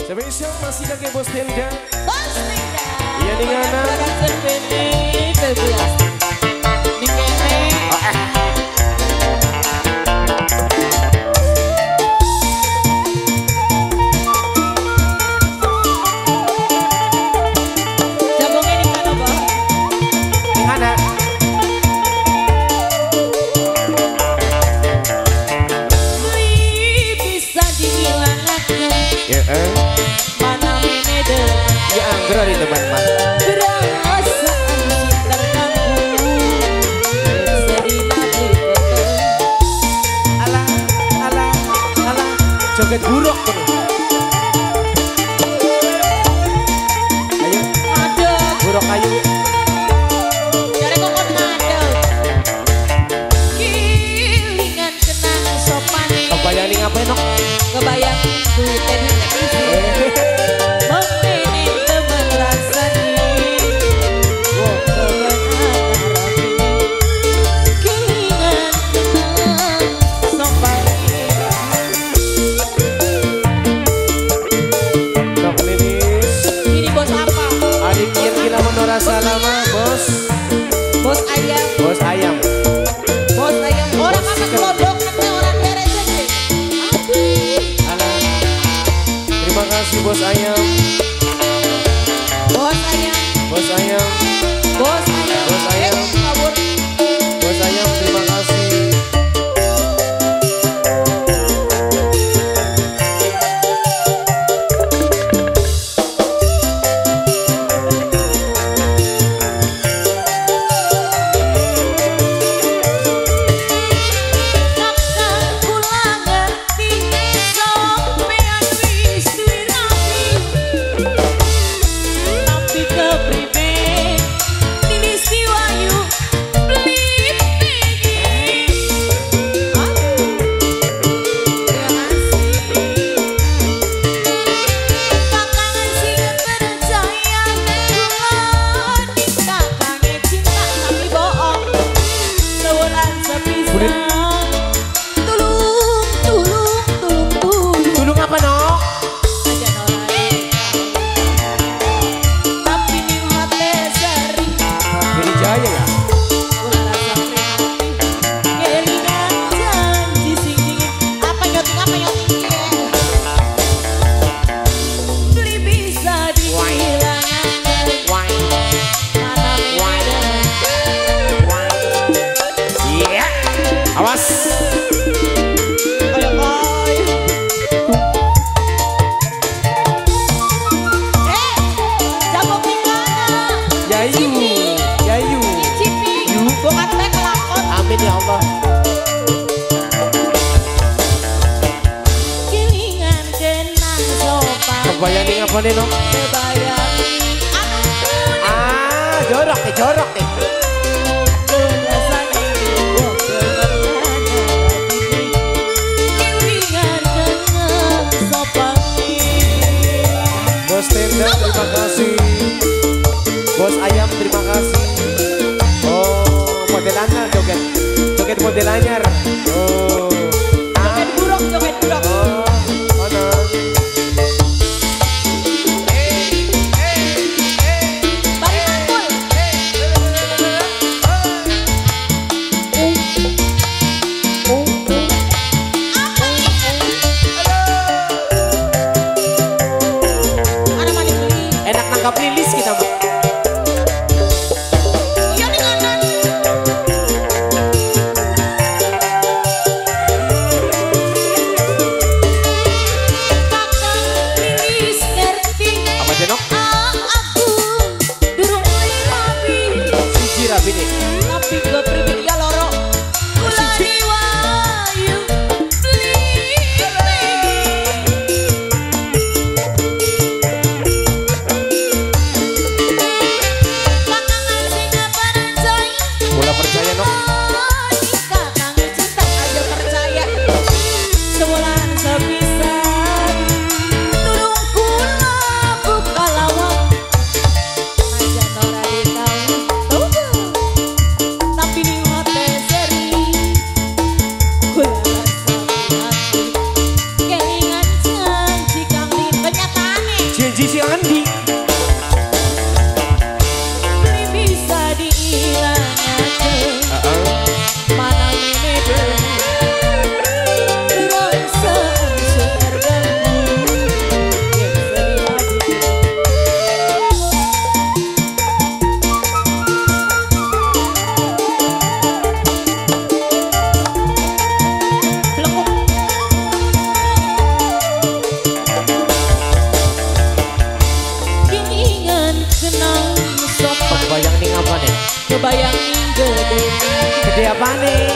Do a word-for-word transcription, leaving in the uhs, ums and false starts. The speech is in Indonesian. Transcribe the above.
Spesial masih kakek Bos Tenda. Bos Tenda. Iya nih Ngana. Production Benny Febrias. Ning kene. Oh eh. Jabongnya ning kana, Bang? Ning Ngana. Beli bisa dihilangkan. Ya eh. Mana menede. Ya anggur hari teman-teman. Berasa terganggu. Serina berkata. Alah, alah, alah. Joget buruk penuh. Ayo, Ngadeg. buruk ayo. Jare kokon ngadeg. Kilingan kenang sopan. Kebayang nih ngapain nok? Kebayang duit tadi Memini temen rasani Temen harap ini Kilingan kenang sopan. Dok Lilis. Ini bos apa? Adik Kian Gila Menora Salama, bos. Bos ayam. Bos ayam. Bos ayam. Orang apa kelodok nanti orang beres aja. Aduh. Alah. Terima kasih bos ayam. Bos ayam. Bos ayam. Bos ayam. Bos ayam. Eh, kabur. Bos ayam terima kasih. Kakak kula ngerti sampean wis duwe rapi. Tapi kepribe ini si Wayu blip pengen. Terima kasih. Kakang sing percaya kula kakangnya cinta tapi bohong. Sebulan sepisan. Tulung, tulung, tulung, tulung. Tulung apa nok? Aja norai. Tapi ning hate sering Jadi Jaya ya. kula rasa prihatin. Kelingan janji sing dingin. Apa nyoting apa nyoting? Beli bisa dihilangkan. Wah. Mana beda. Iya. Awas. Kayak koi. Eh, jabok ning mana? Yayu. Yayu. Cipi. Yu. Bukan teh kelakon. Amin ya Allah. Kilingan kenang sopan. Kebayang nih apa nih nok? Kebayang anu Ah, jorok nih, jorok nih. rasanya. Kilingan kenang sopan. Bos Tenda terima kasih. Bos ayam terima kasih. Oh, model anyar joget. Joget model anyar. Oh. Ah. Joget buruk, joget buruk. Oh, mana? Bari mangkul. Kayak apa nih?